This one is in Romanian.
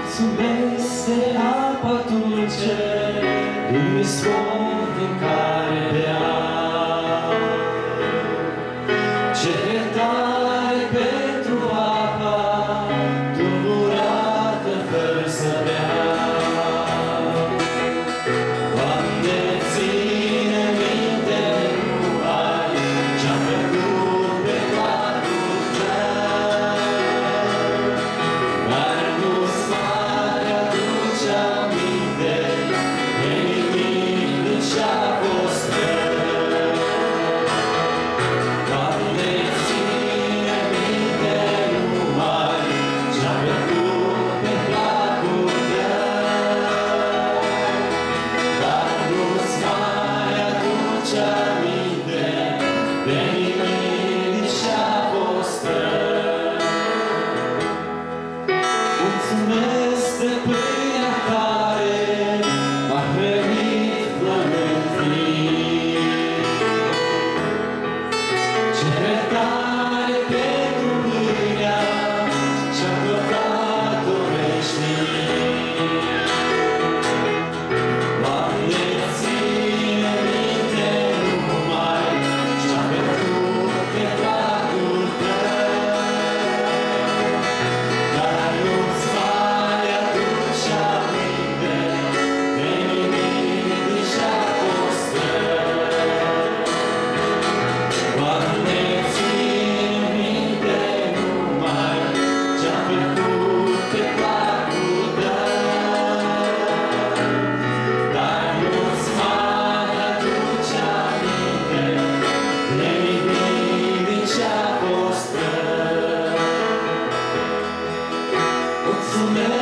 Mulțumesc de apa dulce, un istor din care beau. Ce iertare pentru apa tulburată fără să beau. Doamne, ține minte numai ce-am făcut pe placul Tău, dar nu-ți mai aduce aminte de nimic din ce-a fost rău. Doamne, ține minte numai ce-am făcut pe placul Tău, dar nu-ți mai aduce aminte de nimic din ce-a fost rău. Mulțumesc de pâinea care m-a hrănit flămând plin. Ce iertare pentru mâinea ce-am căutat-o veșnic. Doamne, ține minte numai ce-am făcut pe placul Tău, dar nu-ți mai aduce aminte de nimic din ce-a fost rău. Doamne, ține minte numai ce-am făcut pe placul Tău, dar nu-ți mai aduce aminte de nimic din ce-a fost rău. Mulțumesc